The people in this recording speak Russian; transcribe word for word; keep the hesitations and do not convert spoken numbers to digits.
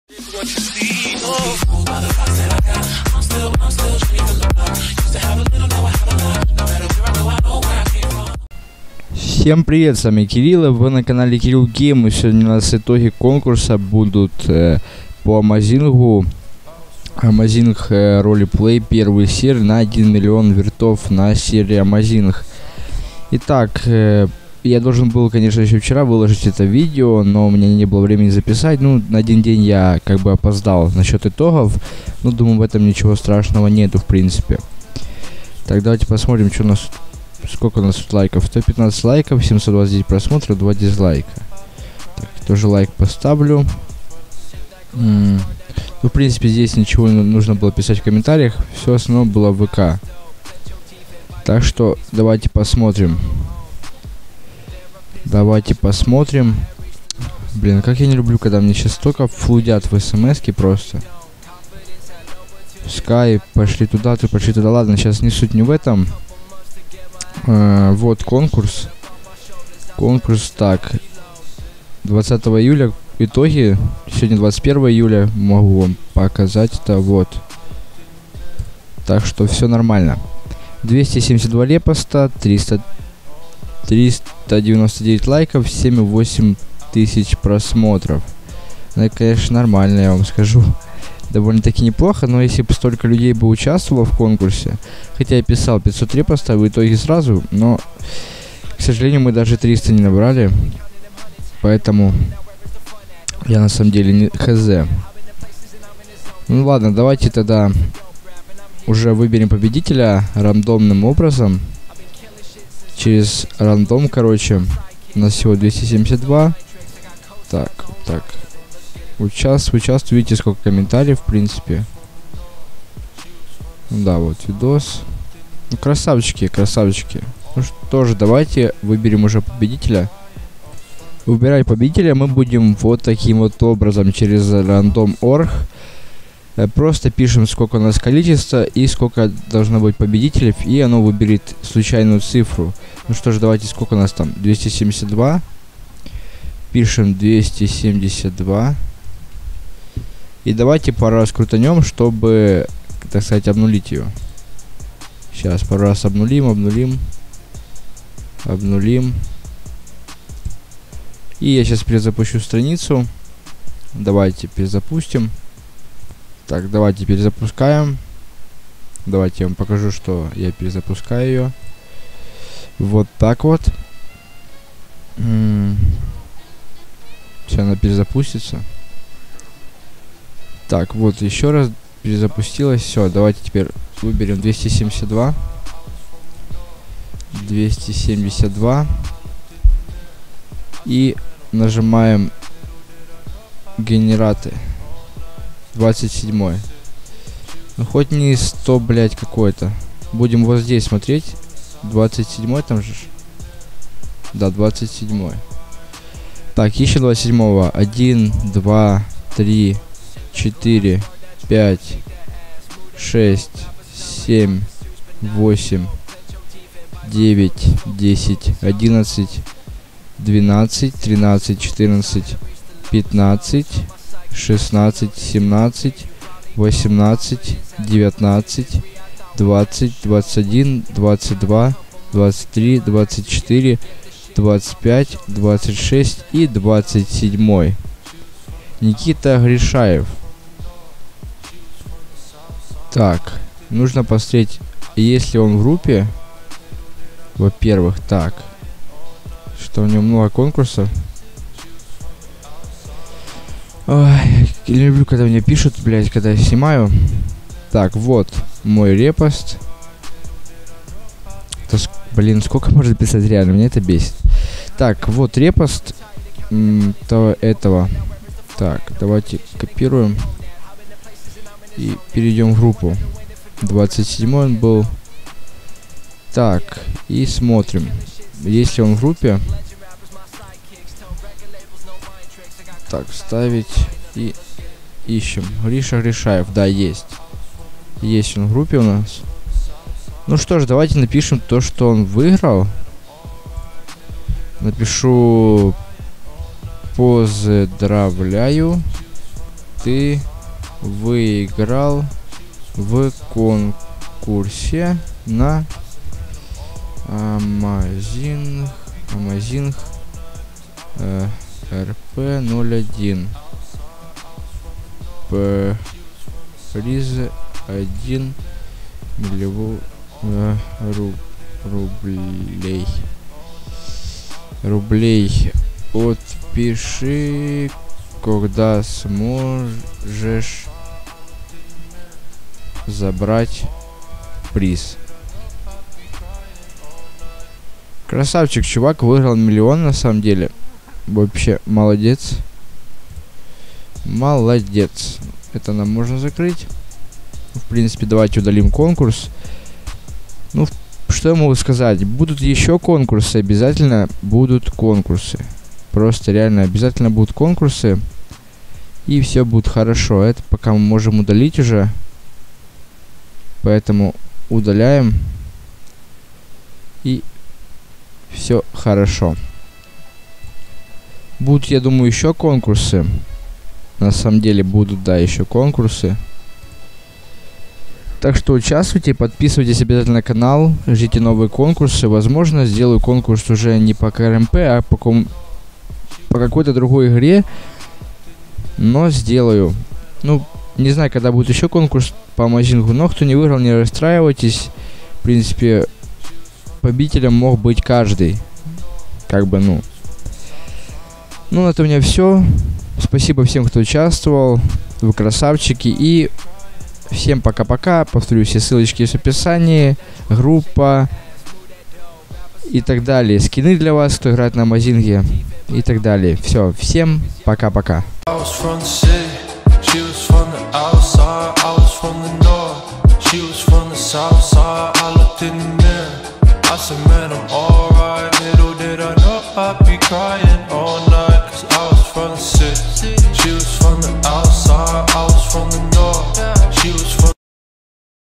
Всем привет, с вами Кирилл, вы на канале Кирилл Гейм, и сегодня у нас итоги конкурса будут э, по Амазингу. Амазинг э, ролеплей, первый серия на один миллион вертов на серии Амазинг. Итак, э, я должен был, конечно, еще вчера выложить это видео, но у меня не было времени записать. Ну, на один день я как бы опоздал насчет итогов. Ну, думаю, в этом ничего страшного нету, в принципе. Так, давайте посмотрим, что у нас... Сколько у нас тут лайков? сто пятнадцать лайков, семьсот двадцать девять просмотров, два дизлайка. Так, тоже лайк поставлю. М-м. Ну, в принципе, здесь ничего не нужно было писать в комментариях. Все основное было в ВК. Так что давайте посмотрим. Давайте посмотрим. Блин, как я не люблю, когда мне сейчас столько флудят в смс-ке просто. Скай, пошли туда, ты пошли туда. Ладно, сейчас не суть не в этом. Uh, вот конкурс. Конкурс, так. двадцатого июля итоги. Сегодня двадцать первого июля. Могу вам показать это. Вот. Так что все нормально. двести семьдесят два репоста, триста, триста девяносто девять лайков, семь и восемь тысяч просмотров. Ну, это, конечно, нормально, я вам скажу. Довольно-таки неплохо, но если бы столько людей бы участвовало в конкурсе, хотя я писал пятьсот репостов в итоге сразу, но, к сожалению, мы даже триста не набрали, поэтому я на самом деле не хз. Ну ладно, давайте тогда уже выберем победителя рандомным образом, через рандом, короче. У нас всего двести семьдесят два. Так, так. Участвуй, участвуй, видите, сколько комментариев, в принципе. Ну да, вот видос. Ну, красавчики, красавчики. Ну что же, давайте выберем уже победителя. Выбирать победителя мы будем вот таким вот образом, через рандом точка орг. Просто пишем, сколько у нас количество и сколько должно быть победителей, и оно выберет случайную цифру. Ну что же, давайте, сколько у нас там? двести семьдесят два. Пишем двести семьдесят два. И давайте пару раз крутанем, чтобы, так сказать, обнулить ее. Сейчас пару раз обнулим, обнулим. Обнулим. И я сейчас перезапущу страницу. Давайте перезапустим. Так, давайте перезапускаем. Давайте я вам покажу, что я перезапускаю ее. Вот так вот. Все, она перезапустится. Так, вот еще раз перезапустилась. Все, давайте теперь выберем двести семьдесят два. двести семьдесят два. И нажимаем генераты. двадцать седьмой. Ну хоть не сто, блять, какой-то. Будем вот здесь смотреть. двадцать седьмой там же. Да, двадцать седьмой. Так, ищем двадцать седьмого. один, два, три, четыре, пять, шесть, семь, восемь, девять, десять, одиннадцать, двенадцать, тринадцать, четырнадцать, пятнадцать, шестнадцать, семнадцать, восемнадцать, девятнадцать, двадцать, двадцать один, двадцать два, двадцать три, двадцать четыре, двадцать пять, двадцать шесть и двадцать семь. Никита Гришаев. Так, нужно посмотреть, если он в группе. Во-первых, так, что у него много конкурсов. Ой, не люблю, когда мне пишут, блять, когда я снимаю. Так, вот мой репост. Это, блин, сколько можно писать, реально, меня это бесит. Так, вот репост то этого. Так, давайте копируем и перейдем в группу. двадцать седьмой он был. Так, и смотрим. Если он в группе. Так, ставить и ищем. Гриша Гришаев, да, есть. Есть он в группе у нас. Ну что ж, давайте напишем то, что он выиграл. Напишу: поздравляю ты выиграл в конкурсе на Amazing, Amazing э, эр пи ноль один. Приз один миллион э, руб, рублей. Рублей. Отпиши, когда сможешь забрать приз. Красавчик, чувак, выиграл миллион на самом деле. Вообще, молодец. Молодец. Это нам можно закрыть. В принципе, давайте удалим конкурс. Ну, что я могу сказать? Будут еще конкурсы. Обязательно будут конкурсы. Просто реально обязательно будут конкурсы. И все будет хорошо. Это пока мы можем удалить уже. Поэтому удаляем. И все хорошо. Будут, я думаю, еще конкурсы. На самом деле будут, да, еще конкурсы. Так что участвуйте, подписывайтесь обязательно на канал, ждите новые конкурсы. Возможно, сделаю конкурс уже не по ка эр эм пэ, а по, ком... по какой-то другой игре. Но сделаю. Ну, не знаю, когда будет еще конкурс по Амазингу, но кто не выиграл, не расстраивайтесь. В принципе, победителем мог быть каждый. Как бы, ну. Ну, на этом у меня все. Спасибо всем, кто участвовал. Вы красавчики. И всем пока-пока. Повторю, все ссылочки есть в описании. Группа. И так далее. Скины для вас, кто играет на Амазинге. И так далее. Все. Всем пока-пока. I said, man, I'm alright. Little did I know I'd be crying all night. Cause I was from the city, she was from the outside, I was from the north.